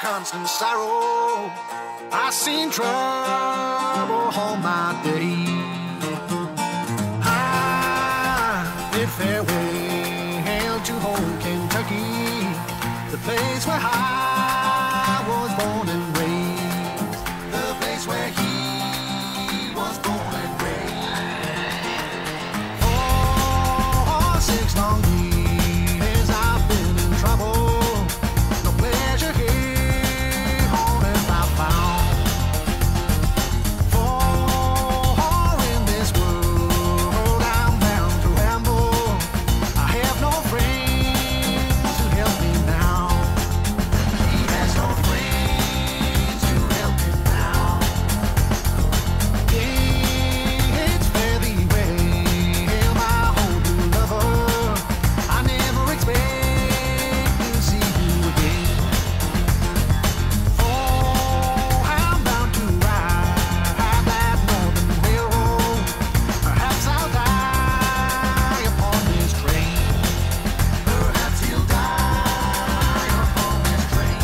constant sorrow. I seen trouble all my days. I bid farewell to home Kentucky, the place where I was born and raised, the place where he was born and raised. For 6 long years I've been in trouble. No pleasure here on earth I found. For in this world I'm bound to ramble. I have no friends to help me now. He has no friends to help him now. It's fairly well, my old lover. I never expect to see you again. For I'm bound to ride that northern railroad. Perhaps I'll die upon this train. Perhaps he'll die upon this train.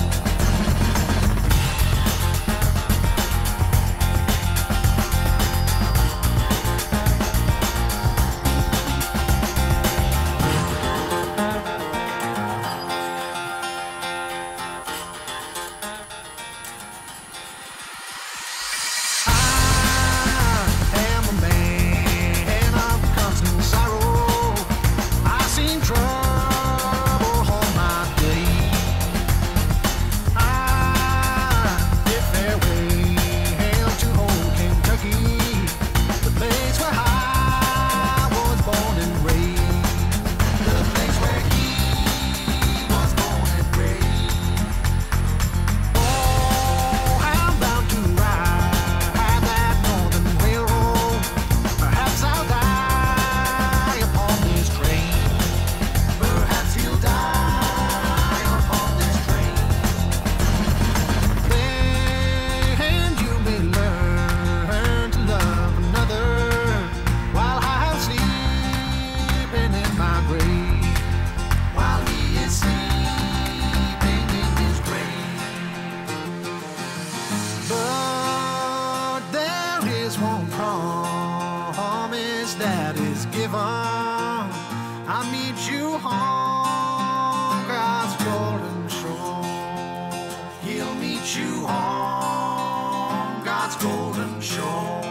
I am a man of constant sorrow. I've seen trouble all my days. I bid farewell to old Kentucky, the place where I was born and raised, the place where he was born and raised. Oh, I'm bound to ride that northern railroad. Perhaps I'll die upon this train. Perhaps he'll die upon this train. Then you may learn to love another while I'm sleeping in my grave. While he is sleeping in his grave. But there is one promise that is given. I'll meet you on God's golden shore. He'll meet you on God's golden shore.